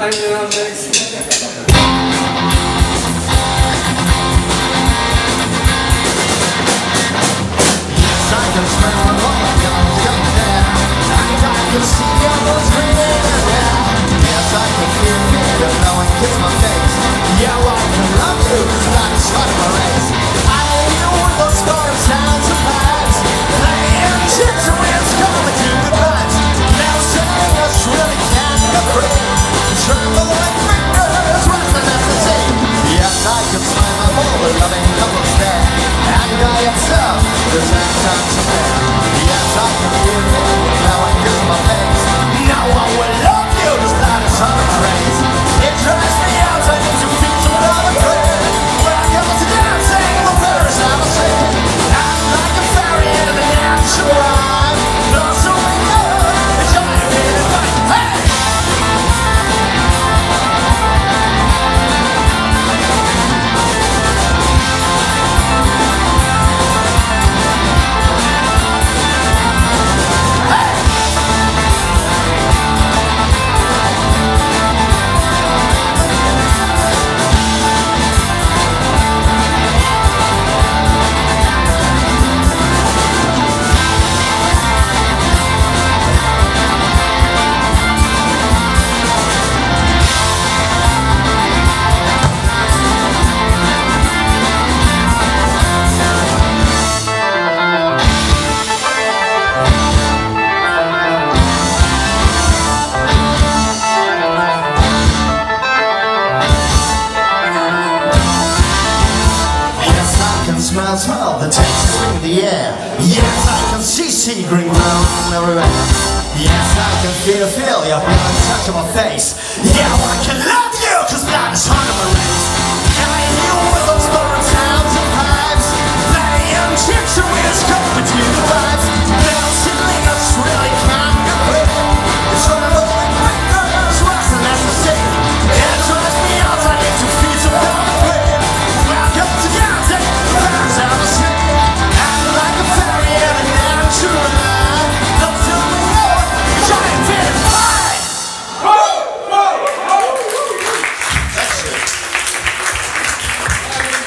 Smell the taste in the air. Yes, I can see sea green bloom everywhere. Yes, I can feel your blood touch on my face. Yeah, well, I can love you, cause blood is heart of my race. And I knew with those foreign sounds and pipes, playing tricks and wheels coming to the vibes. Bouncing like us really can't get rid. It's one of the breakers, rusting as the sea. It drives me out, I need to feel some power. Welcome to dancing.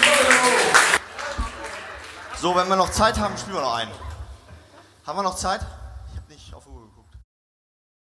So, wenn wir noch Zeit haben, spielen wir noch einen. Haben wir noch Zeit?